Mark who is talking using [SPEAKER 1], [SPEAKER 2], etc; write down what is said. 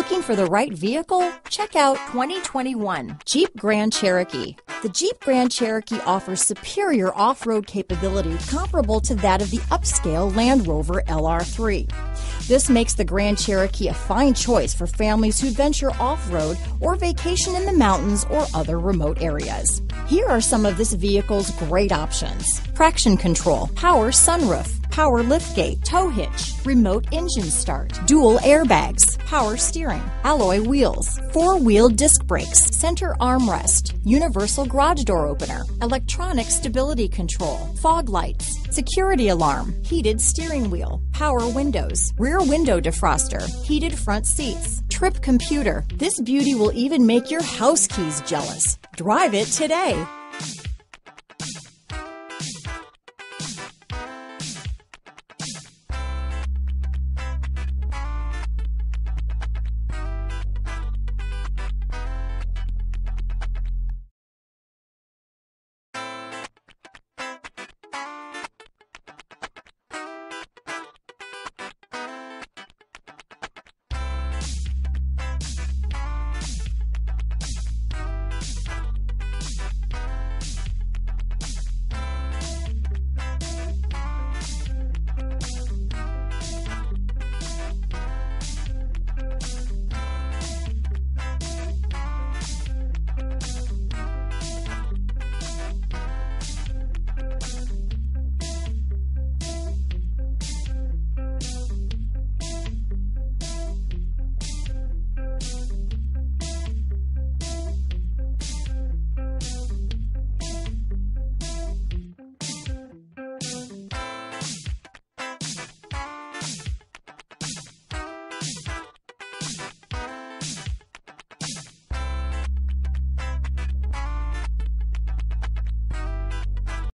[SPEAKER 1] Looking for the right vehicle? Check out 2021 Jeep Grand Cherokee. The Jeep Grand Cherokee offers superior off-road capability comparable to that of the upscale Land Rover LR3. This makes the Grand Cherokee a fine choice for families who venture off-road or vacation in the mountains or other remote areas. Here are some of this vehicle's great options: traction control, power sunroof, power liftgate, tow hitch, remote engine start, dual airbags, power steering, alloy wheels, four-wheel disc brakes, center armrest, universal garage door opener, electronic stability control, fog lights, security alarm, heated steering wheel, power windows, rear window defroster, heated front seats, trip computer. This beauty will even make your house keys jealous. Drive it today.